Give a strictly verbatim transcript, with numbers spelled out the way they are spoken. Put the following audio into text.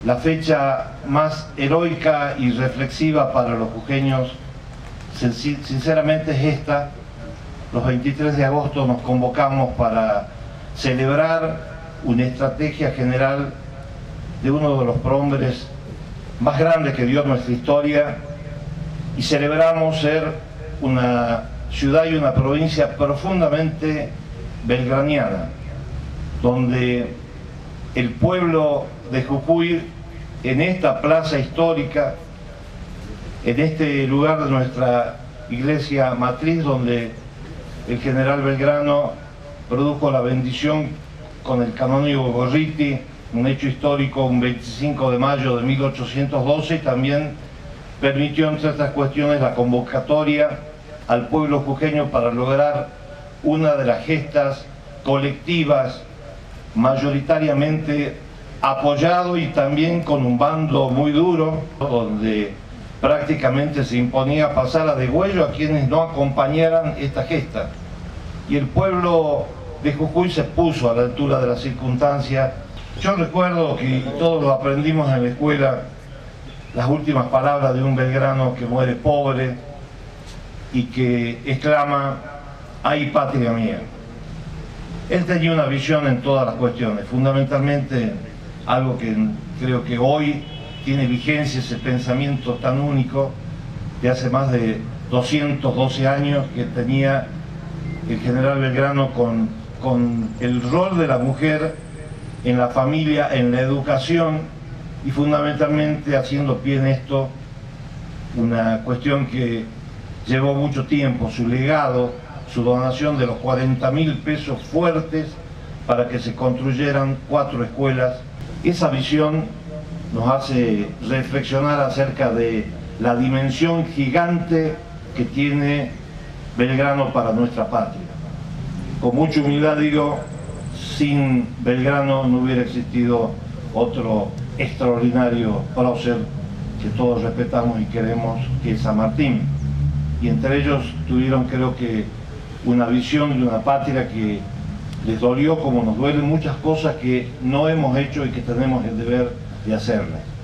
La fecha más heroica y reflexiva para los jujeños, sinceramente, es esta. Los veintitrés de agosto nos convocamos para celebrar una estrategia general de uno de los prohombres más grandes que dio nuestra historia, y celebramos ser una ciudad y una provincia profundamente belgraniana, donde el pueblo de Jujuy, en esta plaza histórica, en este lugar de nuestra iglesia matriz, donde el general Belgrano produjo la bendición con el canónigo Gorriti, un hecho histórico, un veinticinco de mayo de mil ochocientos doce, y también permitió, entre otras cuestiones, la convocatoria al pueblo jujeño para lograr una de las gestas colectivas mayoritariamente apoyado y también con un bando muy duro, donde prácticamente se imponía pasar a degüello a quienes no acompañaran esta gesta. Y el pueblo de Jujuy se puso a la altura de las circunstancias. Yo recuerdo que todos lo aprendimos en la escuela, las últimas palabras de un Belgrano que muere pobre y que exclama: ¡ay, patria mía! Él tenía una visión en todas las cuestiones, fundamentalmente algo que creo que hoy tiene vigencia, ese pensamiento tan único de hace más de doscientos doce años que tenía el general Belgrano con, con el rol de la mujer en la familia, en la educación, y fundamentalmente haciendo pie en esto una cuestión que llevó mucho tiempo, su legado, su donación de los cuarenta mil pesos fuertes para que se construyeran cuatro escuelas. Esa visión nos hace reflexionar acerca de la dimensión gigante que tiene Belgrano para nuestra patria. Con mucha humildad digo, sin Belgrano no hubiera existido otro extraordinario prócer que todos respetamos y queremos, que es San Martín. Y entre ellos tuvieron, creo que, una visión de una patria que les dolió como nos duelen muchas cosas que no hemos hecho y que tenemos el deber de hacerle.